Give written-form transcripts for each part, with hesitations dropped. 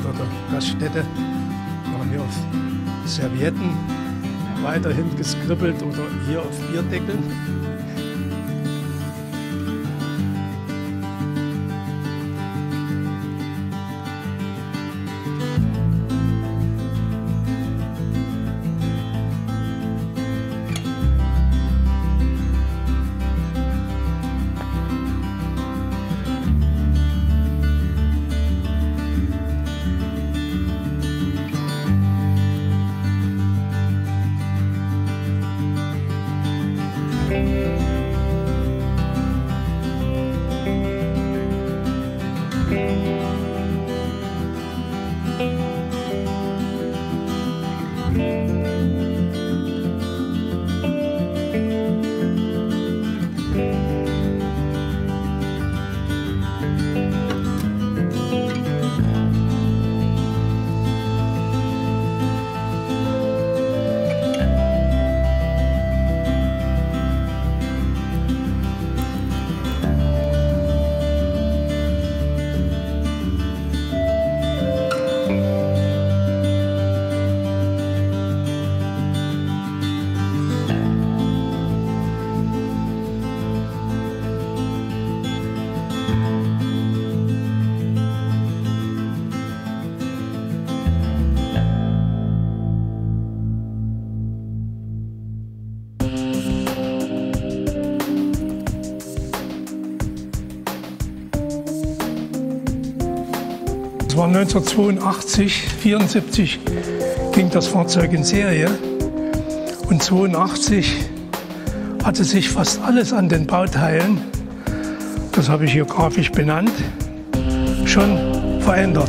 oder Gaststätte haben wir auf Servietten weiterhin geskribbelt oder hier auf Bierdeckeln. Es war 1982, 1974 ging das Fahrzeug in Serie und 1982 hatte sich fast alles an den Bauteilen, das habe ich hier grafisch benannt, schon verändert.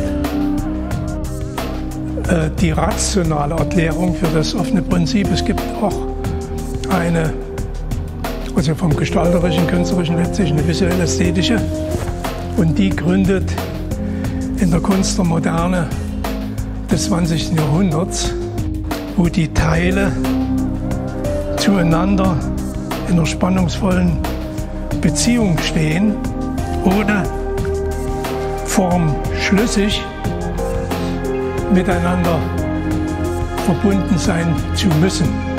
Die rationale Erklärung für das offene Prinzip, es gibt auch eine, also vom gestalterischen, künstlerischen letztlich eine visuell-ästhetische, und die gründet in der Kunst der Moderne des 20. Jahrhunderts, wo die Teile zueinander in einer spannungsvollen Beziehung stehen, ohne formschlüssig miteinander verbunden sein zu müssen.